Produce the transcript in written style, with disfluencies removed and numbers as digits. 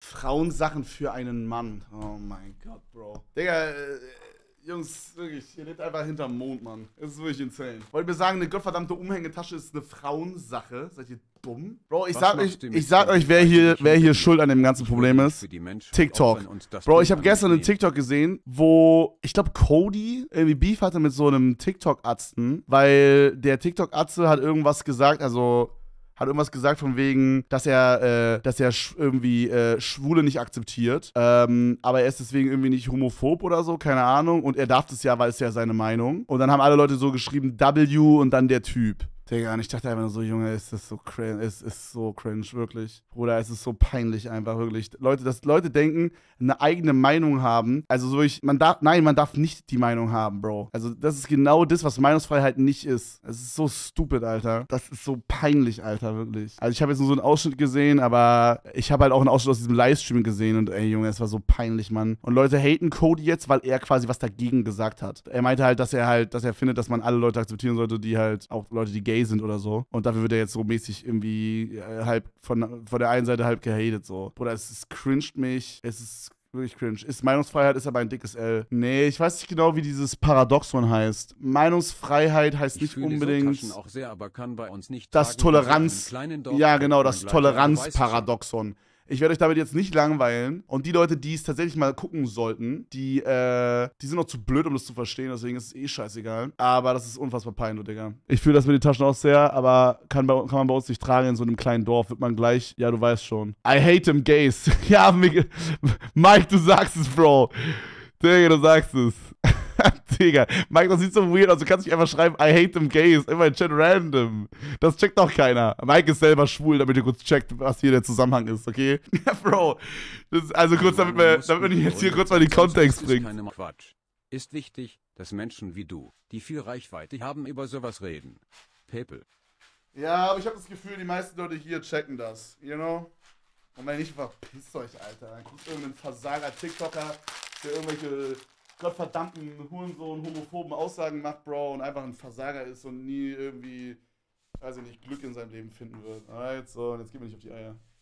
Frauensachen für einen Mann. Oh mein Gott, Bro. Digga, Jungs, wirklich, ihr lebt einfach hinterm Mond, Mann. Das ist wirklich insane. Wollt ihr mir sagen, eine gottverdammte Umhängetasche ist eine Frauensache? Seid ihr dumm? Bro, ich sag euch, wer hier schuld an dem ganzen Problem ist. TikTok. Bro, ich habe gestern einen TikTok gesehen, wo, ich glaube, Cody irgendwie Beef hatte mit so einem TikTok-Atzen, weil der TikTok-Atze hat irgendwas gesagt, hat irgendwas gesagt von wegen, dass er irgendwie Schwule nicht akzeptiert. Aber er ist deswegen irgendwie nicht homophob oder so, keine Ahnung. Und er darf das ja, weil es ja seine Meinung. Und dann haben alle Leute so geschrieben, W und dann der Typ. Digga, und ich dachte einfach nur so, Junge, ist das so cringe, es ist so cringe, wirklich. Bruder, es ist so peinlich einfach, wirklich. Leute denken, eine eigene Meinung haben, also so man darf nicht die Meinung haben, Bro. Also das ist genau das, was Meinungsfreiheit nicht ist. Es ist so stupid, Alter. Das ist so peinlich, Alter, wirklich. Also ich habe jetzt nur so einen Ausschnitt gesehen, aber ich habe halt auch einen Ausschnitt aus diesem Livestream gesehen und ey, Junge, es war so peinlich, Mann. Und Leute haten Cody jetzt, weil er quasi was dagegen gesagt hat. Er meinte halt, dass er findet, dass man alle Leute akzeptieren sollte, die halt, auch Leute, die gay sind oder so. Und dafür wird er jetzt so mäßig irgendwie halb von der einen Seite halb gehatet, so. Oder es cringed mich. Es ist wirklich cringe. Meinungsfreiheit ist aber ein dickes L. Nee, ich weiß nicht genau, wie dieses Paradoxon heißt. Meinungsfreiheit heißt nicht unbedingt so auch sehr, aber kann bei uns nicht das Toleranz. Ja, genau, das Toleranzparadoxon. Ich werde euch damit jetzt nicht langweilen. Und die Leute, die es tatsächlich mal gucken sollten, die sind noch zu blöd, um das zu verstehen. Deswegen ist es eh scheißegal. Aber das ist unfassbar peinlich, Digga. Ich fühle das mit den Taschen auch sehr, aber kann man bei uns nicht tragen. In so einem kleinen Dorf wird man gleich, ja, du weißt schon. I hate them gays. Ja, Mike, du sagst es, Bro. Digga, du sagst es. Digga, Mike, das sieht so weird aus. Du kannst nicht einfach schreiben, I hate them gays. Immer in Chat random. Das checkt doch keiner. Mike ist selber schwul, damit ihr kurz checkt, was hier der Zusammenhang ist, okay? Ja, Bro. Also kurz, damit man jetzt hier kurz mal den Kontext bringt. Quatsch. Ist wichtig, dass Menschen wie du, die viel Reichweite haben, über sowas reden. People. Ja, aber ich habe das Gefühl, die meisten Leute hier checken das, you know? Und wenn nicht, verpisst euch, Alter. Dann guckt irgendein Versager-TikToker, der irgendwelche gottverdammten Hurensohn, homophoben Aussagen macht, Bro, und einfach ein Versager ist und nie irgendwie, weiß ich nicht, Glück in seinem Leben finden wird. Alright, so, und jetzt gehen wir nicht auf die Eier.